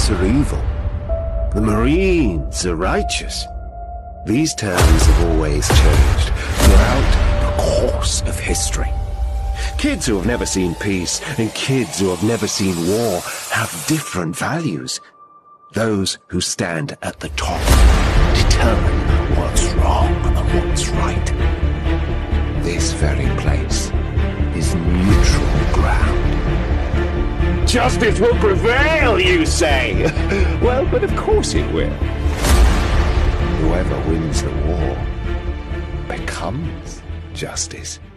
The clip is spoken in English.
Pirates are evil. The Marines are righteous. These terms have always changed throughout the course of history. Kids who have never seen peace and kids who have never seen war have different values. Those who stand at the top determine what's wrong and what's right. This very place is neutral ground. Justice will prevail, you say? Well, but of course it will. Whoever wins the war becomes justice.